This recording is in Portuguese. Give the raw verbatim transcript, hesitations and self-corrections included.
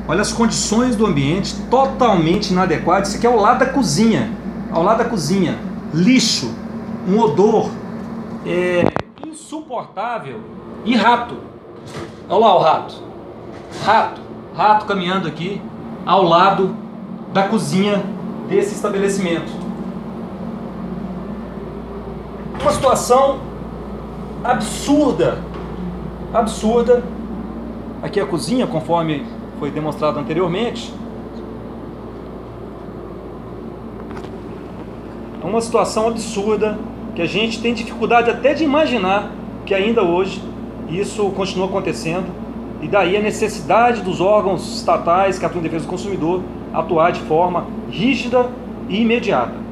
Olha as condições do ambiente totalmente inadequadas. Isso aqui é ao lado da cozinha. Ao lado da cozinha. Lixo, um odor é, insuportável. E rato. Olha lá o rato. Rato. Rato caminhando aqui ao lado da cozinha desse estabelecimento. Uma situação absurda. Absurda. Aqui a cozinha, conforme foi demonstrado anteriormente. É uma situação absurda que a gente tem dificuldade até de imaginar que ainda hoje isso continua acontecendo, e daí a necessidade dos órgãos estatais que atuam em defesa do consumidor atuar de forma rígida e imediata.